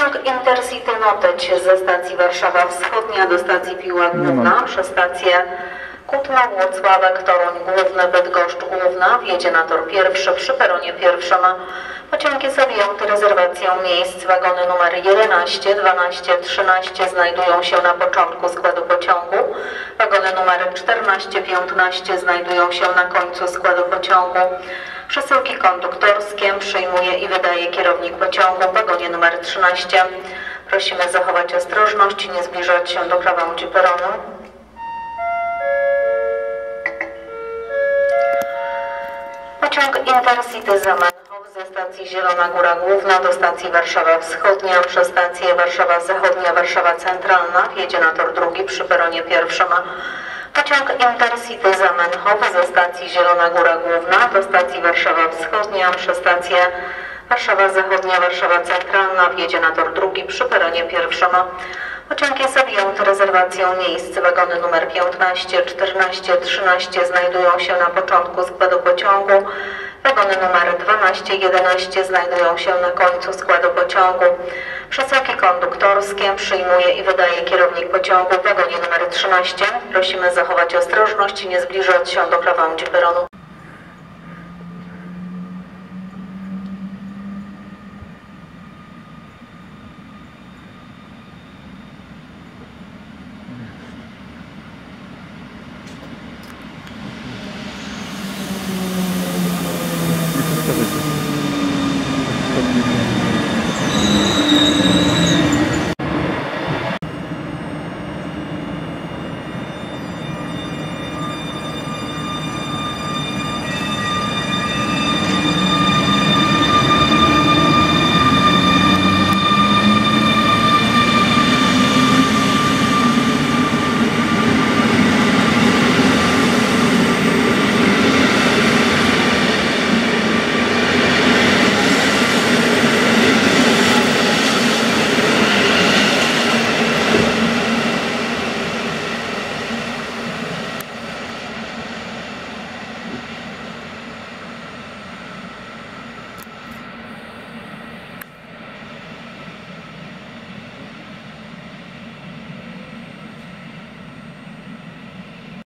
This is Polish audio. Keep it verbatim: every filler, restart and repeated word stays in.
Pociąg Intercity Noteć ze stacji Warszawa Wschodnia do stacji Piła Główna przez stację Kutno-Włocławek, Toruń Główny, Bydgoszcz Główna wjedzie na tor pierwszy przy peronie pierwszym. Pociąg jest objęty rezerwacją miejsc. Wagony numer jedenaście, dwanaście, trzynaście znajdują się na początku składu pociągu. Wagony numer czternaście, piętnaście znajdują się na końcu składu pociągu. Przesyłki konduktorskie przyjmuje i wydaje kierownik pociągu w wagonie numer trzynaście. Prosimy zachować ostrożność i nie zbliżać się do krawędzi peronu. Pociąg Intercity Zamenhof ze stacji Zielona Góra Główna do stacji Warszawa Wschodnia przez stację Warszawa Zachodnia, Warszawa Centralna wjedzie na tor drugi przy peronie pierwszym. Pociąg Intercity Zamenhof ze stacji Zielona Góra Główna do stacji Warszawa Wschodnia przez stację Warszawa Zachodnia, Warszawa Centralna wjedzie na tor drugi przy peronie pierwszym. Pociąg jest objęty rezerwacją miejsc. Wagony numer piętnaście, czternaście, trzynaście znajdują się na początku składu pociągu. Wagony numer dwanaście, jedenaście znajdują się na końcu składu pociągu. Przesyłki konduktorskie przyjmuje i wydaje kierownik pociągu w wagonie numer trzynaście. Prosimy zachować ostrożność i nie zbliżać się do krawędzi peronu.